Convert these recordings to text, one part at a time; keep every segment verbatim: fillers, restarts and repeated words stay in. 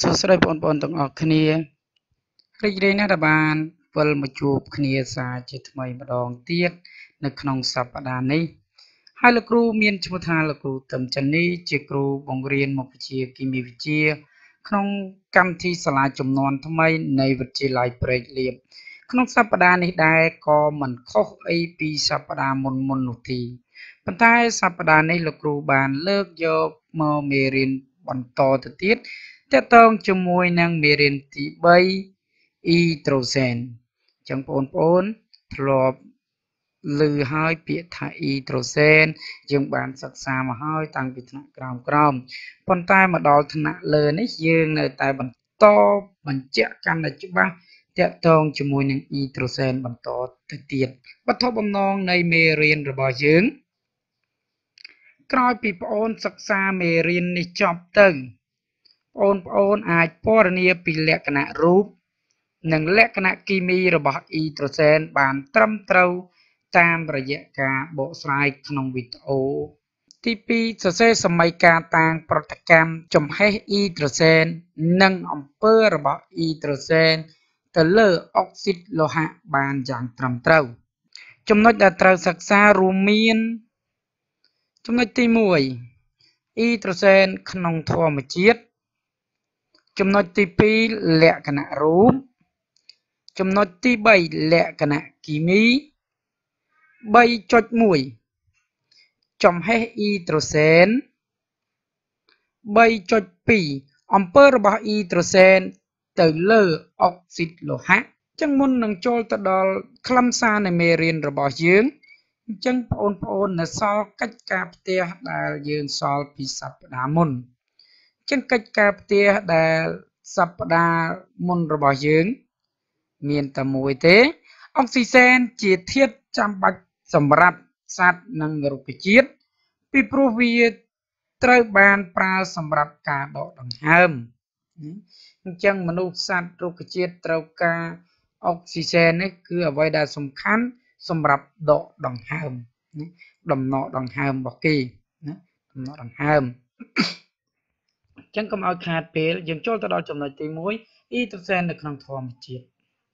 សួស្តីបងប្អូនទាំងអស់គ្នារីករាយណាស់ដែលបានវិលមកជួបគ្នាសារជាថ្មីម្ដងទៀតនៅក្នុងសប្តាហ៍នេះហើយលោកគ្រូមានឈ្មោះថាលោកគ្រូទឹមចាន់នីជាគ្រូបង្រៀនមុខវិជ្ជាគីមីវិទ្យាក្នុងកម្មវិធីសាលាចំនួនថ្មីនៃវិទ្យាល័យព្រែកលៀបក្នុងសប្តាហ៍នេះដែរក៏មិនខុសអីពីសប្តាហ៍មុនមុននោះទេប៉ុន្តែសប្តាហ៍នេះលោកគ្រូបានលើកយកមកមេរៀនបន្តទៅទៀតតកតងជាមួយនឹងមេរៀនទីបីអ៊ីដ្រូសែនអញ្ចឹងបងប្អូនធ្លាប់ឮហើយពាក្យថាអ៊ីដ្រូសែនយើងបានសិក្សាមកហើយតាំងពីថ្នាក់ក្រោមក្រោមប៉ុន្តែមកដល់ថ្នាក់លើនេះយើងនៅតែបន្តបញ្ជាក់កាន់តែច្បាស់តកតងជាមួយនឹងអ៊ីដ្រូសែនបន្តទៅទៀតវត្ថុបំណងនៃមេរៀនរបស់យើងក្រោយពីបងប្អូនសិក្សាមេរៀននេះចប់ទៅបងប្អូនអាចពណ៌នាពីលក្ខណៈរូបនិងលក្ខណៈគីមីរបស់អ៊ីដ្រូសែនបានត្រឹមត្រូវតាមរយៈការបកស្រាយក្នុងវីដេអូទីពីរសរសេរសមីការតាំងប្រតិកម្មចំហេះអ៊ីដ្រូសែននិងអំពើរបស់អ៊ីដ្រូសែនទៅលើអុកស៊ីតលោហៈបានយ៉ាងត្រឹមត្រូវចំណុចដែលត្រូវសិក្សារួមមានចំណុចទីមួយអ៊ីដ្រូសែនក្នុងធម្មជាតិចំណុចទីពីរលក្ខណៈរូបចំណុចទីបីលក្ខណៈគីមី បីចុចមួយ ចំហេះអ៊ីដ្រូសែន បីចុចពីរ អំពើរបស់អ៊ីដ្រូសែនទៅលើអុកស៊ីតលោហៈអញ្ចឹងមុននឹងចូលទៅដល់ខ្លឹមសារនៃមេរៀនរបស់យើងអញ្ចឹងបងប្អូននៅសល់កិច្ចការផ្ទះដែលយើងសល់ពីសប្តាហ៍មុនអញ្ចឹងកិច្ចការផ្ទះដែលសប្តាហ៍មុនរបស់យើងមានតែមួយទេអុកស៊ីសែនជាធាតុចាំបាច់សម្រាប់សត្វនិងរុក្ខជាតិពីព្រោះវាត្រូវបានប្រើសម្រាប់ការដកដង្ហើមអញ្ចឹងមនុស្សសត្វរុក្ខជាតិត្រូវការអុកស៊ីសែននេះគឺអ្វីដែលសំខាន់សម្រាប់ដកដង្ហើមដំណក់ដង្ហើមរបស់គេណាដំណក់ដង្ហើមអញ្ចឹងកុំឲ្យខាតពេលយើងចូលទៅដល់ចំណុចទីមួយអ៊ីដ្រូសែននៅក្នុងធម្មជាតិ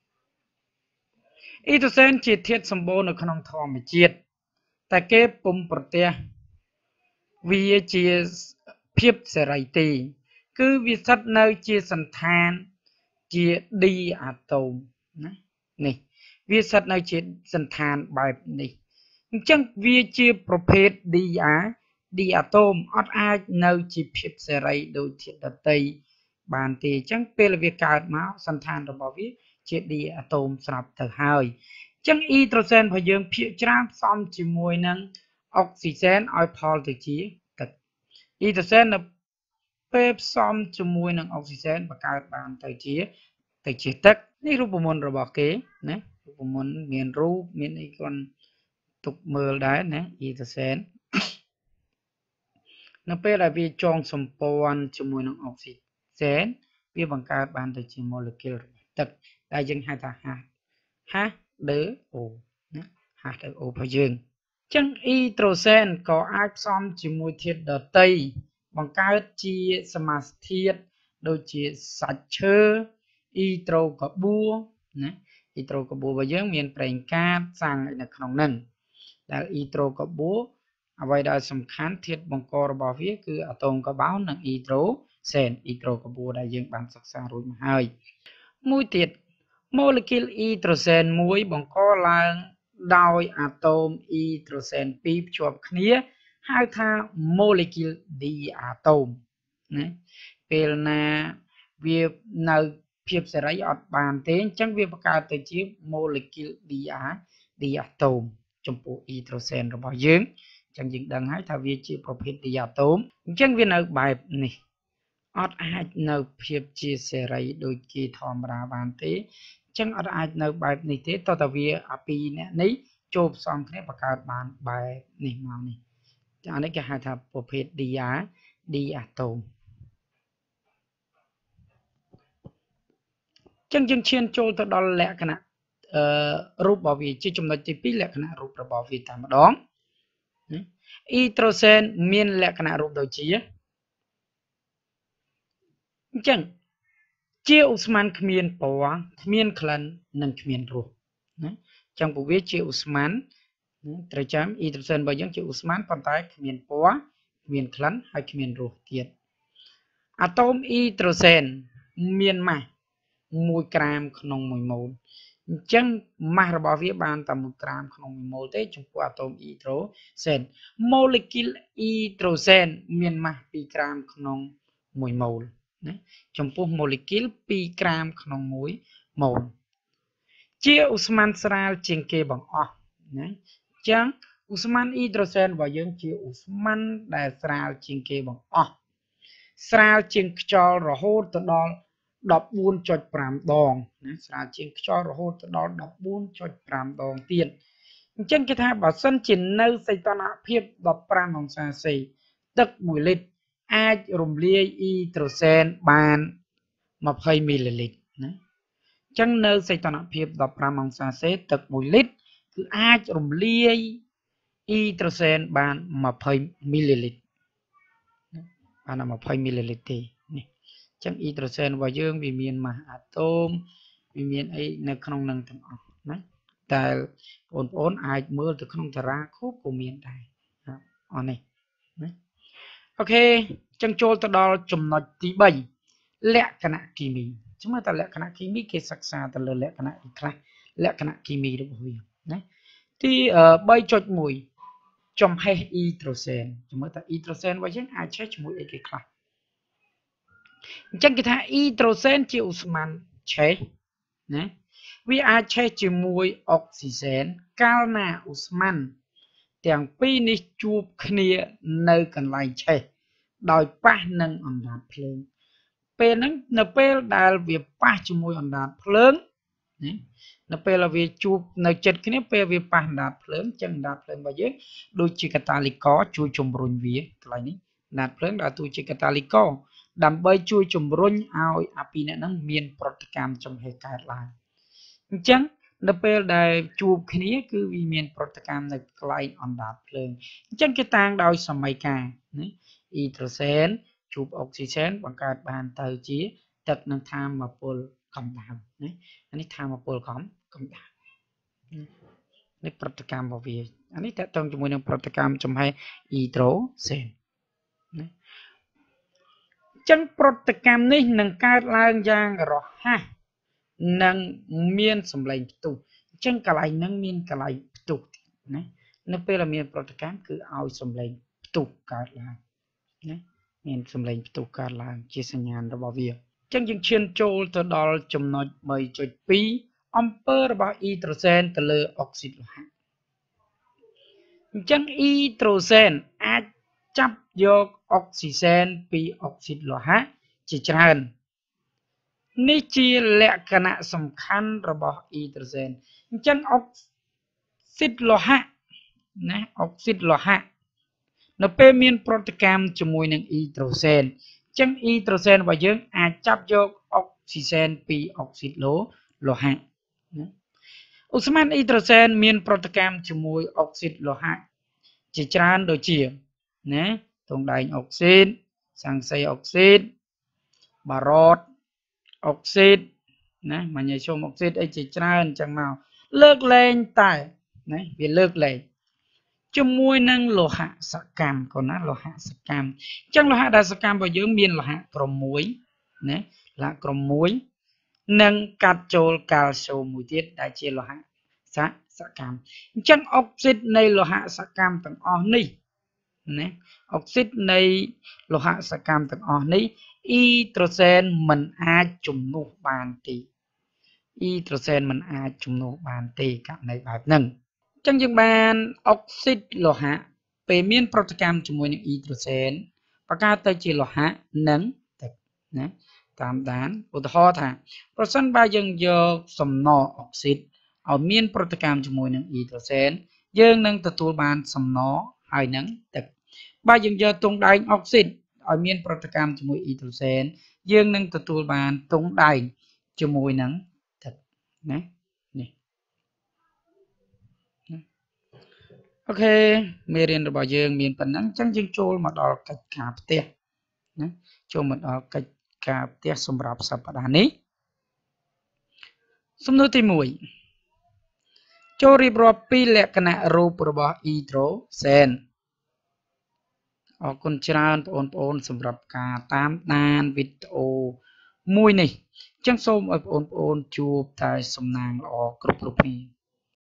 អ៊ីដ្រូសែនជាធាតុសម្បូរនៅក្នុងធម្មជាតិតែគេពុំប្រទះវាជាភាពសេរីទេគឺវាស្ថិតនៅជាសន្តានជាឌីអាតូមណានេះវាស្ថិតនៅជាសន្តានបែបនេះអញ្ចឹងវាជាប្រភេទឌីអាឌីអាតូមអត់អាចនៅជាភាពសេរីដូចធាតុដតីបានទេអញ្ចឹងពេលវាកើតមកសន្តានរបស់វាជាឌីអាតូមស្រាប់ទៅហើយអញ្ចឹងអ៊ីដ្រូសែនរបស់យើងភាគច្រើនផ្សំជាមួយនឹងអុកស៊ីសែនឲ្យផលទៅជាទឹកអ៊ីដ្រូសែននៅពេលផ្សំជាមួយនឹងអុកស៊ីសែនបង្កើតបានទៅជាទៅជាទឹកនេះរូបមន្តរបស់គេណារូបមន្តមានរូបមានអីគាត់ទុកមើលដែរណាអ៊ីដ្រូសែននៅពេលដែលវាចងសម្ព័ន្ធជាមួយនឹងអុកស៊ីសែនវាបង្កើតបានទៅជា molecule របស់ទឹកដែលយើងហៅថា H 2 O ណា H 2 O របស់យើងអញ្ចឹងអ៊ីដ្រូសែនក៏អាចផ្សំជាមួយធាតុដតីបង្កើតជាសមាសធាតុដូចជាសាច់ឈើអ៊ីដ្រូកាប៊ូណាអ៊ីដ្រូកាប៊ូរបស់យើងមានប្រេងកាតសាំងនៅក្នុងហ្នឹងដែលអ៊ីដ្រូកាប៊ូអ្វីដែលសំខាន់ធាតុបង្ករបស់វាគឺអាតូមកាបូននិងអ៊ីដ្រូសែនអ៊ីដ្រូកាប៊ូដែលយើងបានសិក្សារួចមកហើយមួយទៀត molecule អ៊ីដ្រូសែនមួយបង្កឡើងដោយអាតូមអ៊ីដ្រូសែនពីរភ្ជាប់គ្នាហៅថា molecule ឌីអាតូមណាពេលណាវានៅភាពសេរីអត់បានទេអញ្ចឹងវាបង្កើតទៅជា molecule ឌីអាឌីអាតូមចំពោះអ៊ីដ្រូសែនរបស់យើងអញ្ចឹងយើងដឹងហើយថាវាជាប្រភេទឌីអាតូមអញ្ចឹងវានៅបែបនេះអត់អាចនៅភាពជាសេរីដូចគេធម្មតាបានទេអញ្ចឹងអត់អាចនៅបែបនេះទេតើតាវាអាពីរអ្នកនេះចូលផ្សំគ្នាបង្កើតបានបែបនេះមកនេះអានេះគេហៅថាប្រភេទឌីអាឌីអាតូមអញ្ចឹងយើងឈានចូលទៅដល់លក្ខណៈអឺរូបរបស់វាជាចំណុចទីពីរលក្ខណៈរូបរបស់វាតែម្ដងអ៊ីដ្រូសែនមានលក្ខណៈរូបដូចជាអញ្ចឹង chia Usman khmien pawang khmien khlan nâng khmien ruh chẳng bộ viết chia Usman trời chám hydrogen bao nhiêu chia Usman còn tại khmien pawang khmien khlan hay khmien ruh tiệt atom hydrogen miền mà mùi gram không mùi mol chẳng mà bảo viết bàn tầm một gram không mùi mol thế chúng ta atom hydrogen molecule hydrogen miền mà pi gram không mùi mol trong phố molecule pi gram không mùi mol chia Usman sral trên kê bằng o chẳng Usman hydrogen và dương chia Usman đại sral trên kê bằng o sral trên cho rồi hốt từ đó đọc buôn cho pram đòn sral trên cho rồi hốt từ đó đọc buôn cho pram đòn tiền chân cái thang bảo sân trên nơi xây toàn hạ phiếp đọc pram bằng xa xì tức mùi lít ai rùm lia hydrogen bàn một hai ml chân nơi xây toàn hạ phiếp đọc pram bằng xa xì tức mùi lít cứ ai rùm lia hydrogen bàn một hai ml bàn một hai ml chẳng hydrogen và dương vì miền mà atom vì miền ấy nó không năng thằng đấy tại ổn ổn ai mưa từ không thể ra khúc của miền này ở này ok chẳng cho ta đó chùm nói tí bảy lẽ cái nạ kỳ mì chúng ta lẽ cái nạ kỳ mì cái sắc xa ta lẽ cái nạ kỳ khai lẽ cái nạ kỳ mì được bao nhiêu đấy thì ở bay chốt mùi trong hai hydrogen chúng ta hydrogen và chẳng ai chết mùi cái khai chẳng kita hydrogen chia Usman chế nè vì ai chế chia mùi oxygen cao na Usman tiếng pi ní chụp khnia nơi cần lại chế đòi pa nâng ổn đạt phượng pe nâng nè pe đào việc pa chia mùi ổn đạt phượng nè nè pe là việc chụp nè chết khnia pe việc pa đạt phượng chân đạt phượng bao nhiêu đôi chỉ cái ta lịch có chui chùm run vía lại ní đạt phượng đã tu chỉ cái ta lịch có đầm bay chui chùm run ao api nè nâng miền protein trong hệ cài lại chẳng nè pe đài chụp khnia cứ vì miền protein nè lại ổn đạt phượng chẳng cái tang đôi sầm mày cả hydrogen chụp oxygen bằng cách bàn từ chia tật nâng tham mà pol cộng đạm này anh ấy tham mà pol cộng cộng đạm này protein bảo vệ anh ấy tại trong môi trường protein trong hai hydrogen chân protein này nâng cao lang giang rõ ha nâng miên sầm lạnh tụ chân cả lại nâng miên cả lại tụ này nó phải là miên protein cứ ao sầm lạnh tụ cả lại này miền sầm lạnh tụ cả làng chia sẻ nhàn đó bảo việc chẳng những chuyên trôi từ đó chấm nói mày chơi pi ampere bảo hydrogen từ lơ oxit hạt chẳng hydrogen áp chấp vô oxygen pi oxit hạt chỉ tràn ní chi lẽ cái nạ sầm khăn rồi bảo hydrogen chẳng oxit hạt nè oxit hạt nó pe miên protein cho mùi nâng hydrogen chẳng hydrogen và dương à chấp vô oxygen pi oxit lỗ lỗ hạt Usman hydrogen miên protein cho mùi oxit lỗ hạt chỉ tràn đôi chiều nè tổng đài oxit sang xây oxit barot oxit nè mà nhảy xuống oxit ấy chỉ tràn chẳng nào lược lên tại nè vì lược lên trong môi năng lô hạ sắc cam còn nó lô hạ sắc cam trong lô hạ đa sắc cam vào dưới miền lô hạ crom muối nè là crom muối nâng cắt trôi calcium mùi tiết đại chia lô hạ sắc sắc cam trong oxit này lô hạ sắc cam tầng o ni nè oxit này lô hạ sắc cam tầng o ni hydrogen mình a chùm nụ bàn tì hydrogen mình a chùm nụ bàn tì các này bài nâng chẳng những bàn oxit lô hạ về miên protein cho mùi những hydrogen và cả tới chỉ lô hạ nâng tịch tạm đán của thọ thả protein ba dân dơ sầm nọ oxit ở miên protein cho mùi những hydrogen dân nâng tự tụ bàn sầm nọ hai nâng tịch ba dân dơ tung đánh oxit ở miên protein cho mùi hydrogen dân nâng tự tụ bàn tung đánh cho mùi nâng tịch nè ok mê riêngរបស់យើងមានប៉ុណ្ណឹងអញ្ចឹងយើងចូលមកដល់កិច្ចការផ្ទះណាចូលមកដល់កិច្ចការផ្ទះសម្រាប់សប្តាហ៍នេះសំណួរទីមួយចូលរៀបរាប់ពីលក្ខណៈរូបរបស់ hydrogen អរគុណច្រើនបងប្អូនសម្រាប់ការតាមដានវីដេអូមួយនេះអញ្ចឹងសូមឲ្យបងប្អូនជួបតែសំណាងល្អគ្រប់គ្រប់គ្នា